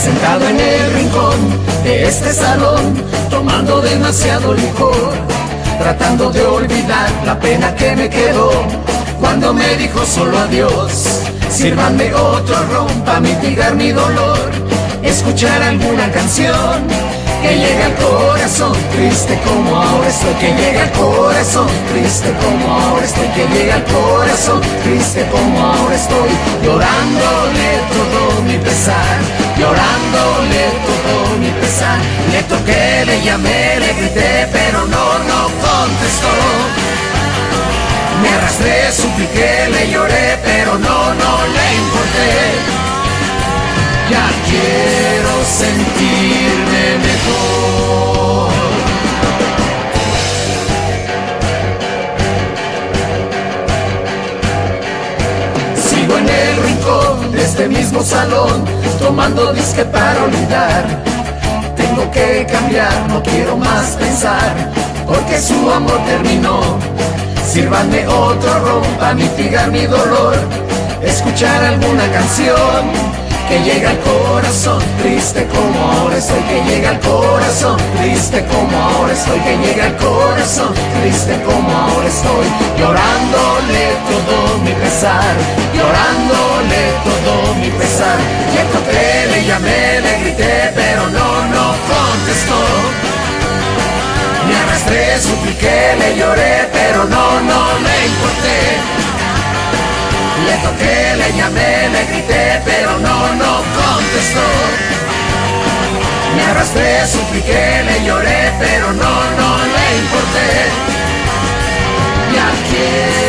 sentado en el rincón de este salón, tomando demasiado licor, tratando de olvidar la pena que me quedó cuando me dijo solo adiós. Sírvanme otro ron pa' mitigar mi dolor, escuchar alguna canción que llegue al corazón, triste como ahora estoy, que llegue al corazón, triste como ahora estoy, que llegue al corazón, triste como ahora estoy, llorándole todo mi pesar, llorándole todo mi pesar. Le toqué, le llamé, le grité, pero no contestó. Me arrastré, supliqué, le lloré, pero no le importé. Ya quiero sentirme mejor. Sigo en el rincón de este mismo salón, tomando disque para olvidar. Tengo que cambiar, no quiero más pensar, porque su amor terminó. Sírvanme otro ron pa' mitigar mi dolor, escuchar alguna canción que llegue al corazón, triste como ahora estoy, que llegue al corazón, triste como ahora estoy, que llegue al corazón, triste como ahora estoy, llorándole todo mi pesar, llorándole todo mi pesar. Le toqué, le llamé, le grité, pero no contestó. Me arrastré, supliqué, le lloré, pero no le importé. Le toqué, le llamé, le grité, pero no contestó. Me arrastré, supliqué, le lloré, pero no le importé. Ya quiero